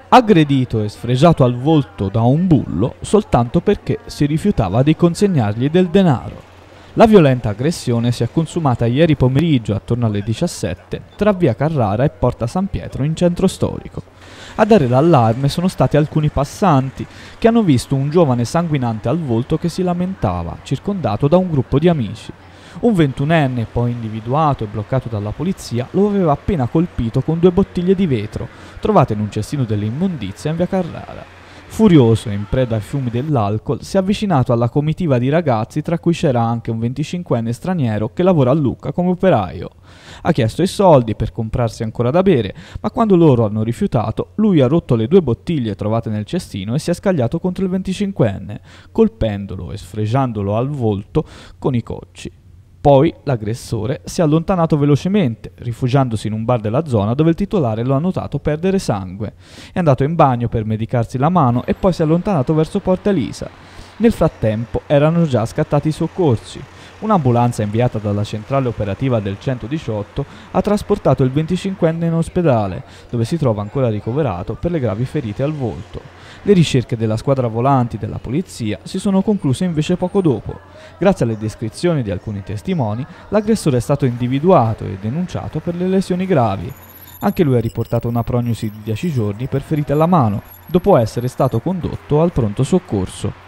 aggredito e sfregiato al volto da un bullo soltanto perché si rifiutava di consegnargli del denaro. La violenta aggressione si è consumata ieri pomeriggio attorno alle 17 tra via Carrara e Porta San Pietro in centro storico. A dare l'allarme sono stati alcuni passanti che hanno visto un giovane sanguinante al volto che si lamentava, circondato da un gruppo di amici. Un 21enne, poi individuato e bloccato dalla polizia, lo aveva appena colpito con 2 bottiglie di vetro, trovate in un cestino delle immondizie in via Carrara. Furioso e in preda ai fumi dell'alcol, si è avvicinato alla comitiva di ragazzi, tra cui c'era anche un 25enne straniero che lavora a Lucca come operaio. Ha chiesto i soldi per comprarsi ancora da bere, ma quando loro hanno rifiutato, lui ha rotto le 2 bottiglie trovate nel cestino e si è scagliato contro il 25enne, colpendolo e sfregiandolo al volto con i cocci. Poi l'aggressore si è allontanato velocemente, rifugiandosi in un bar della zona dove il titolare lo ha notato perdere sangue. È andato in bagno per medicarsi la mano e poi si è allontanato verso Porta Elisa. Nel frattempo erano già scattati i soccorsi. Un'ambulanza inviata dalla centrale operativa del 118 ha trasportato il 25enne in ospedale, dove si trova ancora ricoverato per le gravi ferite al volto. Le ricerche della squadra volanti della polizia si sono concluse invece poco dopo. Grazie alle descrizioni di alcuni testimoni, l'aggressore è stato individuato e denunciato per le lesioni gravi. Anche lui ha riportato una prognosi di 10 giorni per ferite alla mano, dopo essere stato condotto al pronto soccorso.